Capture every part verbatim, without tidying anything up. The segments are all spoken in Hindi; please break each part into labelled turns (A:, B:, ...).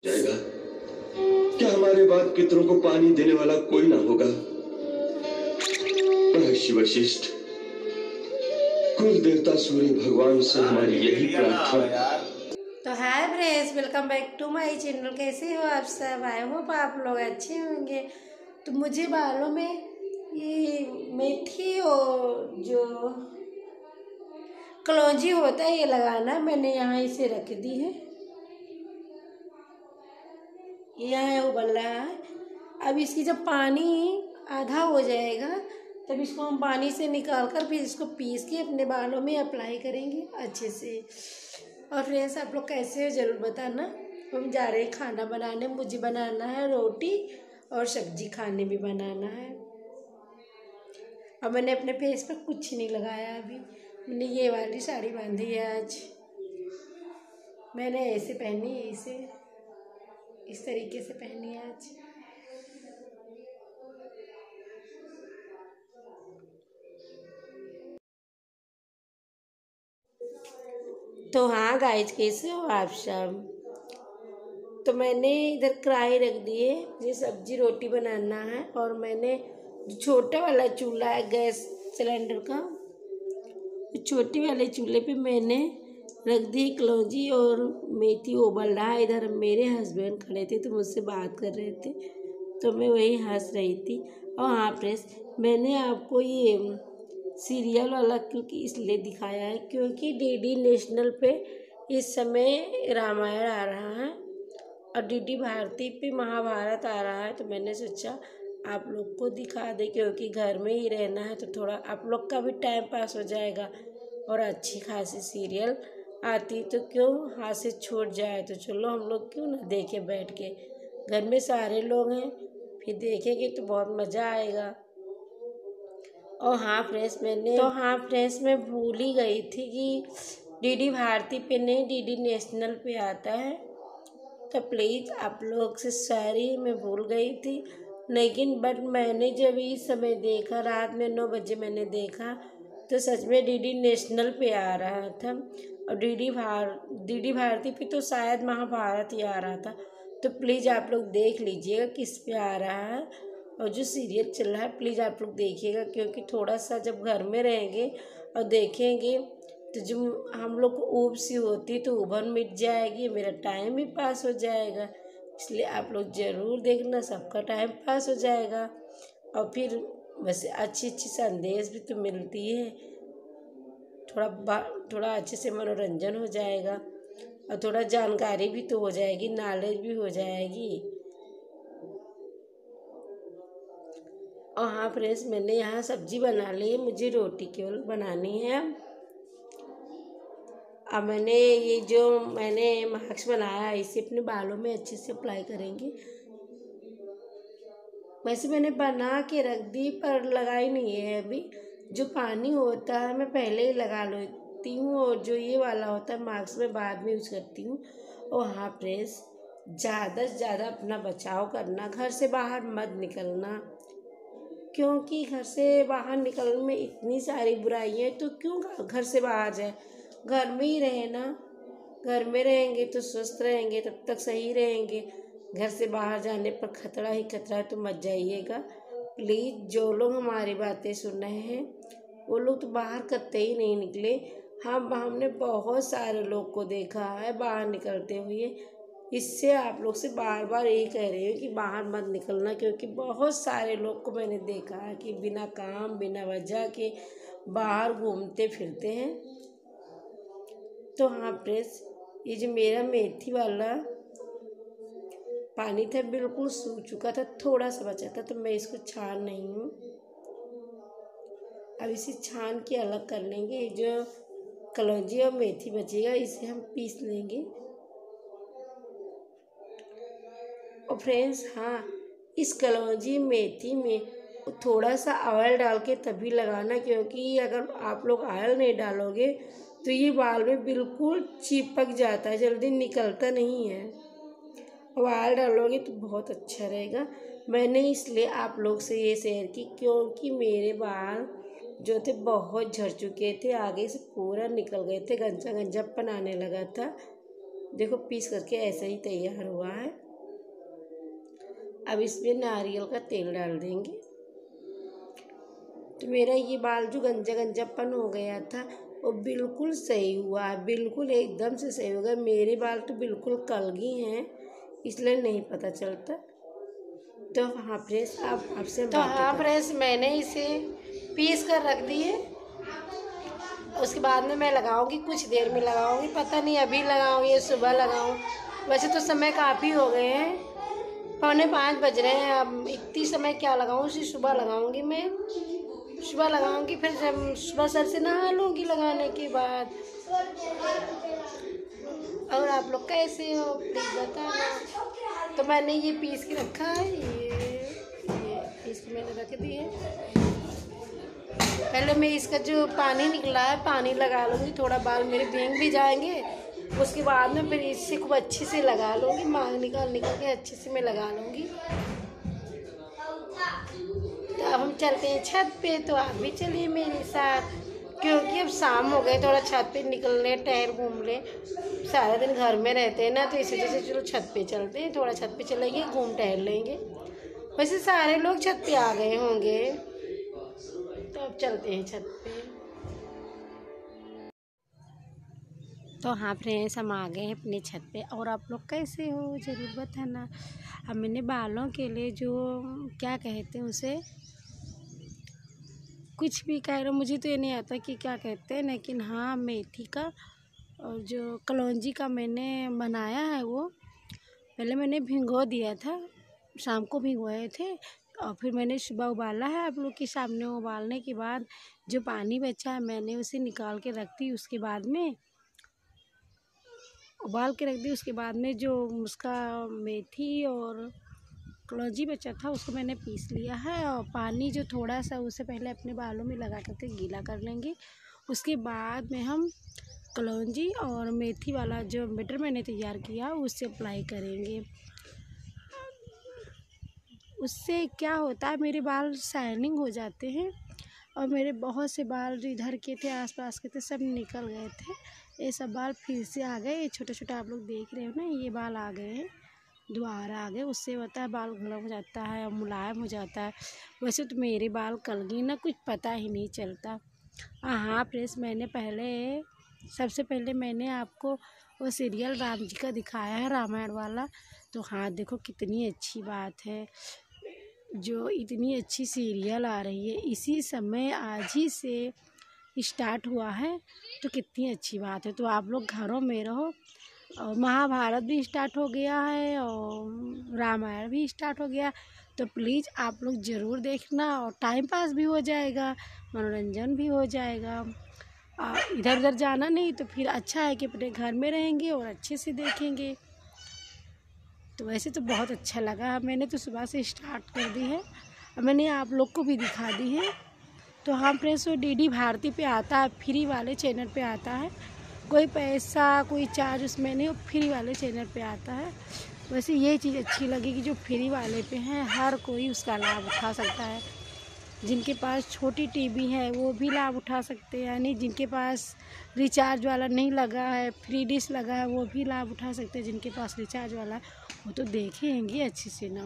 A: जाएगा। क्या हमारे बाद पितरों को पानी देने वाला कोई ना होगा? महर्षि वशिष्ठ, कुल देवता सूर्य भगवान से हमारी यही प्रार्थना।
B: तो hi friends, welcome back to my channel. कैसे हो आप सब? आई होप आप लोग अच्छे होंगे। तो मुझे बालों में ये मेथी और जो कलौंजी होता है ये लगाना, मैंने यहाँ इसे रख दी है। यहाँ उबल रहा है। अब इसकी जब पानी आधा हो जाएगा तब इसको हम पानी से निकाल कर फिर इसको पीस के अपने बालों में अप्लाई करेंगे अच्छे से। और फ्रेंड्स, आप लोग कैसे हो ज़रूर बताना। हम जा रहे हैं खाना बनाने। मुझे बनाना है रोटी और सब्जी, खाने भी बनाना है। और मैंने अपने फेस पर कुछ नहीं लगाया अभी। मैंने ये वाली साड़ी बांधी है आज। मैंने ऐसे पहनी है, इसे इस तरीके से पहनी है आज। तो हाँ गाइज, कैसे हो आप सब? तो मैंने इधर कढ़ाई रख दी है, मुझे सब्जी रोटी बनाना है। और मैंने जो छोटा वाला चूल्हा है गैस सिलेंडर का, छोटे वाले चूल्हे पे मैंने रख दी कलौंजी और मेथी उबल रहा है। इधर मेरे हस्बैंड खड़े थे तो मुझसे बात कर रहे थे, तो मैं वही हंस रही थी। और हाँ फ्रेंड्स, मैंने आपको ये सीरियल वाला क्योंकि इसलिए दिखाया है क्योंकि डीडी नेशनल पे इस समय रामायण आ रहा है और डीडी भारती पे महाभारत आ रहा है। तो मैंने सोचा आप लोग को दिखा दे, क्योंकि घर में ही रहना है तो थोड़ा आप लोग का भी टाइम पास हो जाएगा। और अच्छी खासी सीरियल आती तो क्यों हाथ से छूट जाए। तो चलो हम लोग क्यों ना देखे बैठ के, घर में सारे लोग हैं, फिर देखेंगे तो बहुत मज़ा आएगा। और हाँ फ्रेंड्स, मैंने तो हाँ फ्रेंड्स मैं भूल ही गई थी कि डीडी भारती पे नहीं, डीडी नेशनल पे आता है। तो प्लीज़ आप लोग से सॉरी, मैं भूल गई थी। लेकिन बट मैंने जब इस समय देखा, रात में नौ बजे मैंने देखा, तो सच में डीडी नेशनल पे आ रहा था। और डीडी भार डीडी भारती पे तो शायद महाभारत ही आ रहा था। तो प्लीज़ आप लोग देख लीजिएगा किस पे आ रहा है और जो सीरियल चल रहा है प्लीज़ आप लोग देखिएगा, क्योंकि थोड़ा सा जब घर में रहेंगे और देखेंगे तो जो हम लोग को ऊब सी होती तो उबन मिट जाएगी, मेरा टाइम भी पास हो जाएगा। इसलिए आप लोग ज़रूर देखना, सबका टाइम पास हो जाएगा। और फिर वैसे अच्छी अच्छी संदेश भी तो मिलती है, थोड़ा बा थोड़ा अच्छे से मनोरंजन हो जाएगा और थोड़ा जानकारी भी तो हो जाएगी, नॉलेज भी हो जाएगी। और हाँ फ्रेंड्स, मैंने यहाँ सब्जी बना ली है, मुझे रोटी केवल बनानी है। अब मैंने ये जो मैंने मास्क बनाया है इसे अपने बालों में अच्छे से अप्लाई करेंगे। वैसे मैंने बना के रख दी पर लगाई नहीं है अभी। जो पानी होता है मैं पहले ही लगा लेती हूँ और जो ये वाला होता है मास्क मैं बाद में यूज करती हूँ। और हाँ फ्रेंड्स, ज़्यादा से ज़्यादा अपना बचाव करना, घर से बाहर मत निकलना, क्योंकि घर से बाहर निकलने में इतनी सारी बुराइयाँ हैं। तो क्यों घर से बाहर जाए, घर में ही रहे ना। घर में रहेंगे तो स्वस्थ रहेंगे, तब तक सही रहेंगे। घर से बाहर जाने पर खतरा ही खतरा है, तो मत जाइएगा प्लीज़। जो लोग हमारी बातें सुन रहे हैं वो लोग तो बाहर कतई ही नहीं निकले। हम हमने बहुत सारे लोग को देखा है बाहर निकलते हुए। इससे आप लोग से बार बार यही कह रही हूँ कि बाहर मत निकलना, क्योंकि बहुत सारे लोग को मैंने देखा है कि बिना काम बिना वजह के बाहर घूमते फिरते हैं। तो हाँ फ्रेंड्स, ये जो मेरा मेथी वाला पानी था बिल्कुल सूख चुका था, थोड़ा सा बचा था, तो मैं इसको छान नहीं हूँ। अब इसे छान के अलग कर लेंगे। ये जो कलौंजी और मेथी बचेगा इसे हम पीस लेंगे। और फ्रेंड्स हाँ, इस कलौंजी मेथी में थोड़ा सा ऑयल डाल के तभी लगाना, क्योंकि अगर आप लोग ऑयल नहीं डालोगे तो ये बाल में बिल्कुल चिपक जाता है, जल्दी निकलता नहीं है। और ऑयल डालोगे तो बहुत अच्छा रहेगा। मैंने इसलिए आप लोग से ये शेयर की क्योंकि मेरे बाल जो थे बहुत झड़ चुके थे, आगे से पूरा निकल गए थे, गंजा गंजापन आने लगा था। देखो पीस करके ऐसा ही तैयार हुआ है। अब इसमें नारियल का तेल डाल देंगे। तो मेरा ये बाल जो गंजा गंजापन हो गया था वो बिल्कुल सही हुआ है, बिल्कुल एकदम से सही हो गया। मेरे बाल तो बिल्कुल कलगी हैं, इसलिए नहीं पता चलता। तो हाँ फ्रेंड्स, आप आपसे तो हाँ फ्रेंड्स, मैंने इसे पीस कर रख दी है। उसके बाद में मैं लगाऊंगी, कुछ देर में लगाऊंगी, पता नहीं अभी लगाऊं या सुबह लगाऊं। वैसे तो समय काफ़ी हो गए हैं, पौने पाँच बज रहे हैं। अब इतनी समय क्या लगाऊं, उसी सुबह लगाऊंगी। मैं सुबह लगाऊंगी, फिर जब सुबह सर से नहा लूँगी लगाने के बाद। और आप लोग कैसे हो प्लीज़ बताना। तो मैंने ये पीस के रखा है, ये ये पीस के मैंने रख दी है। पहले मैं इसका जो पानी निकला है पानी लगा लूँगी, थोड़ा बाल मेरे भींग भी जाएंगे। उसके बाद में फिर इससे खूब अच्छे से लगा लूँगी, मांग निकाल निकाल के अच्छे से मैं लगा लूँगी। तो अब हम चलते हैं छत पे, तो आप भी चलिए मेरे साथ, क्योंकि अब शाम हो गए, थोड़ा छत पे निकल ले, टहल घूम ले। सारा दिन घर में रहते हैं ना, तो इसी वजह से चलो छत पे चलते हैं, थोड़ा छत पे चलेंगे, घूम टहल लेंगे। वैसे सारे लोग छत पे आ गए होंगे, तो अब चलते हैं छत पे। तो हाँ फ्रेंड्स, हम आ गए हैं अपने छत पे। और आप लोग कैसे हो ज़रूर बताना। अब मैंने बालों के लिए जो क्या कहते हैं उसे, कुछ भी कह रहे हो, मुझे तो ये नहीं आता कि क्या कहते हैं, लेकिन हाँ मेथी का और जो कलौंजी का मैंने बनाया है। वो पहले मैंने भिगो दिया था, शाम को भिगोए थे, और फिर मैंने सुबह उबाला है आप लोग के सामने। उबालने के बाद जो पानी बचा है मैंने उसे निकाल के रख दी। उसके बाद में उबाल के रख दी। उसके बाद में जो उसका मेथी और कलौंजी बचा था उसको मैंने पीस लिया है। और पानी जो थोड़ा सा उसे पहले अपने बालों में लगा करके गीला कर लेंगे। उसके बाद में हम कलौंजी और मेथी वाला जो बैटर मैंने तैयार किया उससे अप्लाई करेंगे। उससे क्या होता है, मेरे बाल शाइनिंग हो जाते हैं। और मेरे बहुत से बाल जो इधर के थे, आसपास के थे, सब निकल गए थे। ये सब बाल फिर से आ गए, छोटे छोटे आप लोग देख रहे हो ना, ये बाल आ गए हैं, दोबारा आ गए। उससे होता है बाल घना हो जाता है और मुलायम हो जाता है। वैसे तो मेरे बाल कलगी ना, कुछ पता ही नहीं चलता। हाँ प्रेस, मैंने पहले सबसे पहले मैंने आपको वो सीरियल राम जी का दिखाया है, रामायण वाला। तो हाँ देखो कितनी अच्छी बात है, जो इतनी अच्छी सीरियल आ रही है इसी समय आज ही से स्टार्ट हुआ है, तो कितनी अच्छी बात है। तो आप लोग घरों में रहो। और महाभारत भी स्टार्ट हो गया है और रामायण भी स्टार्ट हो गया, तो प्लीज़ आप लोग ज़रूर देखना। और टाइम पास भी हो जाएगा, मनोरंजन भी हो जाएगा। इधर उधर जाना नहीं, तो फिर अच्छा है कि अपने घर में रहेंगे और अच्छे से देखेंगे। तो वैसे तो बहुत अच्छा लगा, मैंने तो सुबह से स्टार्ट कर दी है और मैंने आप लोग को भी दिखा दी है। तो हाँ फ्रेंड्स, वो डी डी भारती पे आता है, फ्री वाले चैनल पे आता है, कोई पैसा कोई चार्ज उसमें नहीं, वो फ्री वाले चैनल पे आता है। वैसे ये चीज़ अच्छी लगी कि जो फ्री वाले पे हैं हर कोई उसका लाभ उठा सकता है। जिनके पास छोटी टीवी है वो भी लाभ उठा सकते हैं, यानी जिनके पास रिचार्ज वाला नहीं लगा है, फ्री डिश लगा है, वो भी लाभ उठा सकते हैं। जिनके पास रिचार्ज वाला है वो तो देखेंगे अच्छे से ना।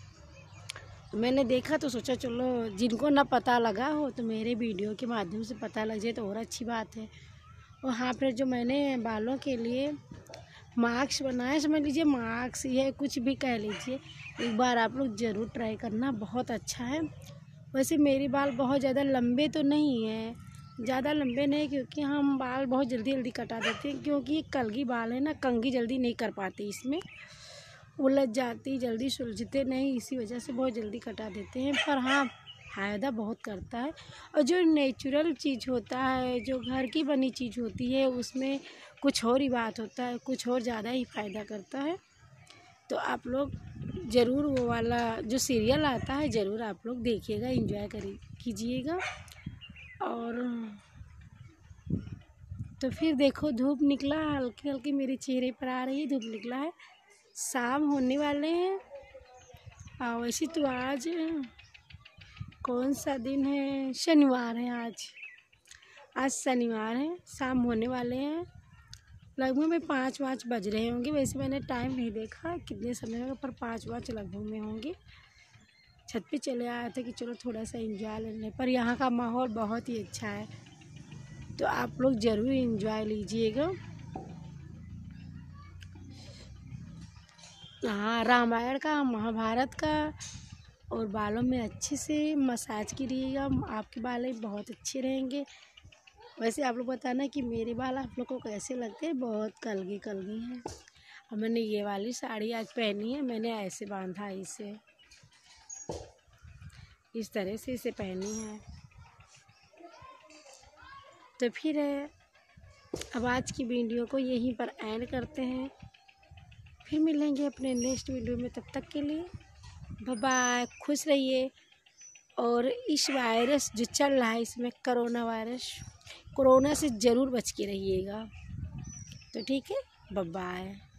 B: मैंने देखा तो सोचा चलो जिनको ना पता लगा हो तो मेरे वीडियो के माध्यम से पता लग जाए तो और अच्छी बात है। और हाँ फिर जो मैंने बालों के लिए मास्क बनाया, समझ लीजिए मास्क, ये कुछ भी कह लीजिए, एक बार आप लोग ज़रूर ट्राई करना, बहुत अच्छा है। वैसे मेरे बाल बहुत ज़्यादा लंबे तो नहीं है, ज़्यादा लंबे नहीं, क्योंकि हम बाल बहुत जल्दी जल्दी कटा देते हैं, क्योंकि ये कलगी बाल है ना, कंघी जल्दी नहीं कर पाते, इसमें उलझ जाती, जल्दी सुलझते नहीं, इसी वजह से बहुत जल्दी कटा देते हैं। पर हाँ फ़ायदा बहुत करता है। और जो नेचुरल चीज़ होता है, जो घर की बनी चीज़ होती है, उसमें कुछ और ही बात होता है, कुछ और ज़्यादा ही फ़ायदा करता है। तो आप लोग ज़रूर वो वाला जो सीरियल आता है ज़रूर आप लोग देखिएगा, एंजॉय करिए कीजिएगा। और तो फिर देखो धूप निकला, हल्की हल्की मेरे चेहरे पर आ रही है, धूप निकला है, शाम होने वाले हैं। और वैसे तो आज कौन सा दिन है, शनिवार है आज आज शनिवार है, शाम होने वाले हैं। लगभग में पाँच पाँच बज रहे होंगे। वैसे मैंने टाइम नहीं देखा कितने समय होगा, पर पाँच पाँच लगभग में होंगे। छत पे चले आए थे कि चलो थोड़ा सा एंजॉय ले लें, पर यहाँ का माहौल बहुत ही अच्छा है, तो आप लोग ज़रूर एंजॉय लीजिएगा। हाँ, रामायण का, महाभारत का, और बालों में अच्छे से मसाज करिएगा, आपके बाल बहुत अच्छे रहेंगे। वैसे आप लोग बताना कि मेरे बाल आप लोग को कैसे लगते हैं, बहुत कलगी कलगी हैं। और मैंने ये वाली साड़ी आज पहनी है, मैंने ऐसे बांधा इसे, इस तरह से इसे पहनी है। तो फिर अब आज की वीडियो को यहीं पर एंड करते हैं, फिर मिलेंगे अपने नेक्स्ट वीडियो में। तब तक के लिए बाय बाय, खुश रहिए। और इस वायरस जो चल रहा है, इसमें कोरोना वायरस, कोरोना से ज़रूर बच के रहिएगा। तो ठीक है, बाय बाय।